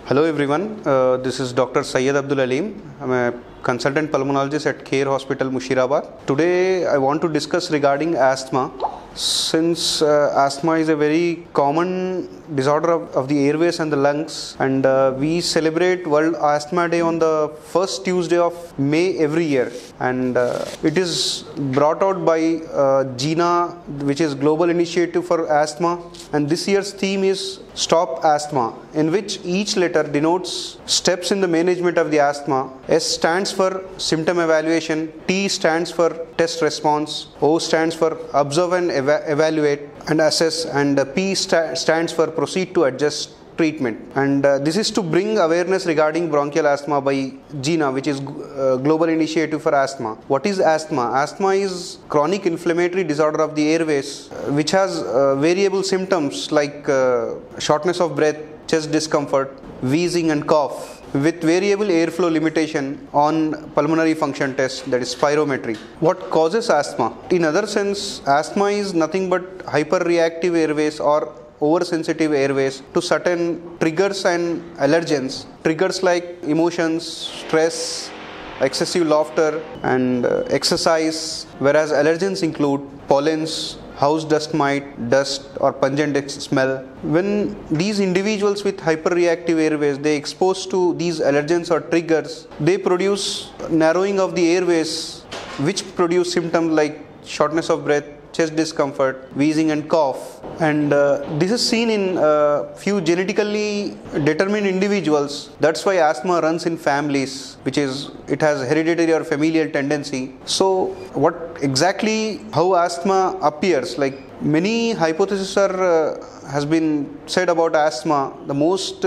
Hello everyone, this is Dr. Syed Abdul Aleem. I'm a consultant pulmonologist at Care Hospital, Mushirabad. Today I want to discuss regarding asthma. Since asthma is a very common disorder of the airways and the lungs, and we celebrate World Asthma Day on the first Tuesday of May every year, and it is brought out by GINA, which is Global Initiative for Asthma, and this year's theme is Stop Asthma, in which each letter denotes steps in the management of the asthma. S stands for symptom evaluation, T stands for test response, O stands for observe and evaluate and assess, and P stands for proceed to adjust treatment. And this is to bring awareness regarding bronchial asthma by GINA, which is Global Initiative for Asthma. What is asthma? Asthma is chronic inflammatory disorder of the airways, which has variable symptoms like shortness of breath, chest discomfort, wheezing and cough, with variable airflow limitation on pulmonary function test, that is spirometry. What causes asthma? In other sense, asthma is nothing but hyperreactive airways or oversensitive airways to certain triggers and allergens. Triggers like emotions, stress, excessive laughter and exercise, whereas allergens include pollens, house dust mite, dust or pungent smell. When these individuals with hyperreactive airways, they exposed to these allergens or triggers, they produce narrowing of the airways, which produce symptoms like shortness of breath, chest discomfort, wheezing and cough. And this is seen in few genetically determined individuals. That's why asthma runs in families, it has hereditary or familial tendency. So what exactly, how asthma appears, like many hypotheses has been said about asthma. The most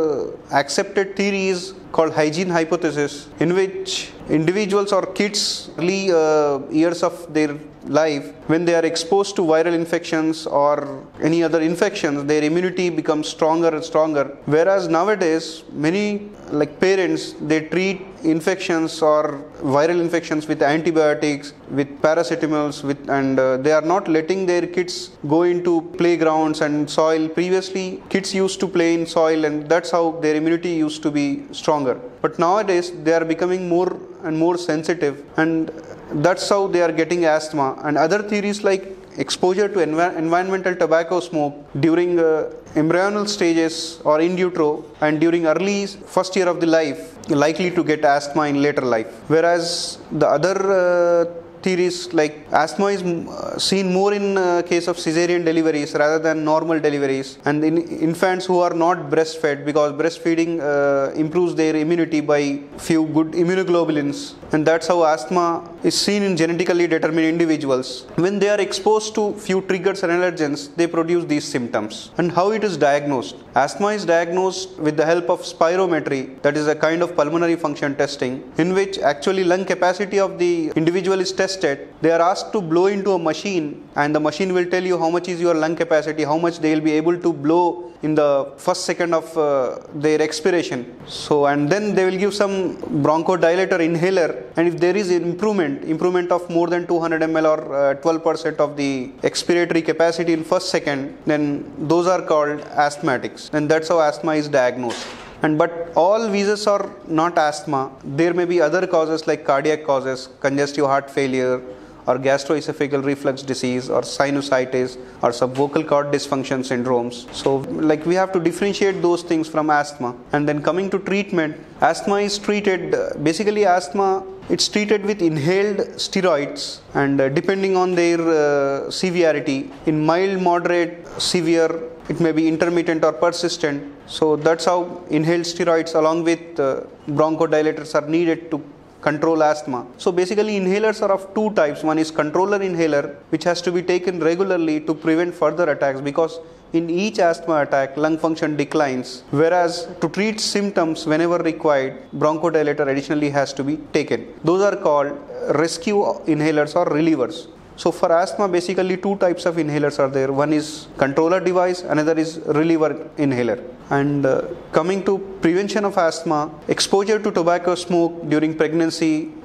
accepted theory is called hygiene hypothesis, in which individuals or kids early years of their life, when they are exposed to viral infections or any other infections, their immunity becomes stronger and stronger. Whereas nowadays, many parents, they treat infections or viral infections with antibiotics, with paracetamols, and they are not letting their kids go into playgrounds and soil. Previously, kids used to play in soil, and that's how their immunity used to be stronger. But nowadays, they are becoming more and more sensitive, and that's how they are getting asthma. And other theories like exposure to environmental tobacco smoke during embryonal stages or in utero and during early first year of the life likely to get asthma in later life. Whereas the other theories like asthma is seen more in case of cesarean deliveries rather than normal deliveries, and in infants who are not breastfed, because breastfeeding improves their immunity by few good immunoglobulins, and that's how asthma is seen in genetically determined individuals. When they are exposed to few triggers and allergens, they produce these symptoms. And how it is diagnosed? Asthma is diagnosed with the help of spirometry, that is a kind of pulmonary function testing, in which actually lung capacity of the individual is tested. They are asked to blow into a machine, and the machine will tell you how much is your lung capacity, how much they will be able to blow in the first second of their expiration. So, and then they will give some bronchodilator inhaler, and if there is improvement of more than 200 ml or 12% of the expiratory capacity in first second, then those are called asthmatics, and that's how asthma is diagnosed. But all wheezes are not asthma. There may be other causes like cardiac causes, congestive heart failure, or gastroesophageal reflux disease, or sinusitis, or subvocal cord dysfunction syndromes. So we have to differentiate those things from asthma. And then coming to treatment, asthma is treated, basically asthma, it's treated with inhaled steroids, and depending on their severity, in mild, moderate, severe, it may be intermittent or persistent. So that's how inhaled steroids along with bronchodilators are needed to control asthma. So basically inhalers are of two types. One is controller inhaler, which has to be taken regularly to prevent further attacks, because in each asthma attack, lung function declines, whereas to treat symptoms whenever required, bronchodilator additionally has to be taken. Those are called rescue inhalers or relievers. So for asthma, basically two types of inhalers are there. One is controller device, another is reliever inhaler. And coming to prevention of asthma, exposure to tobacco smoke during pregnancy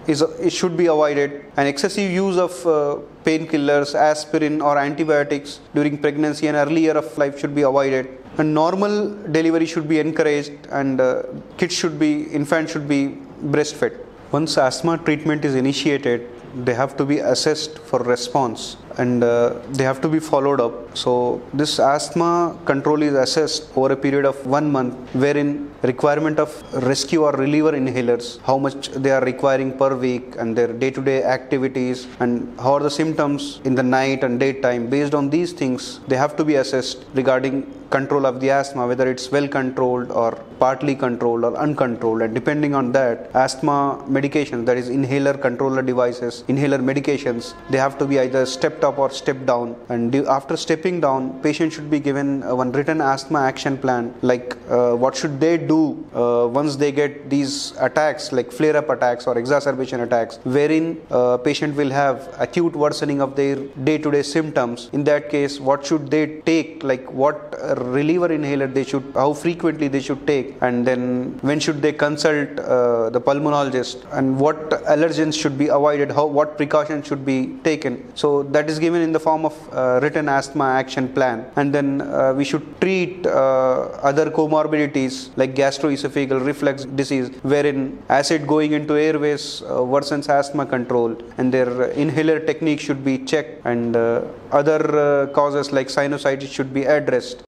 it should be avoided, and excessive use of painkillers, aspirin or antibiotics during pregnancy and early year of life should be avoided. And normal delivery should be encouraged, and infants should be breastfed. Once asthma treatment is initiated, they have to be assessed for response, and they have to be followed up. So this asthma control is assessed over a period of 1 month, wherein requirement of rescue or reliever inhalers, how much they are requiring per week, and their day-to-day activities, and how are the symptoms in the night and daytime. Based on these things, they have to be assessed regarding control of the asthma, whether it's well controlled or partly controlled or uncontrolled. And depending on that, asthma medications, that is inhaler controller devices, inhaler medications, they have to be either stepped up or stepped down. And after stepping down, patient should be given one written asthma action plan, like what should they do once they get these attacks, like flare-up attacks or exacerbation attacks, wherein patient will have acute worsening of their day-to-day symptoms. In that case, what should they take, like what reliever inhaler they should, how frequently they should take, and then when should they consult the pulmonologist, and what allergens should be avoided, what precautions should be taken. So that is given in the form of written asthma action plan. And then we should treat other comorbidities like gastroesophageal reflux disease, wherein acid going into airways worsens asthma control, and their inhaler technique should be checked, and other causes like sinusitis should be addressed.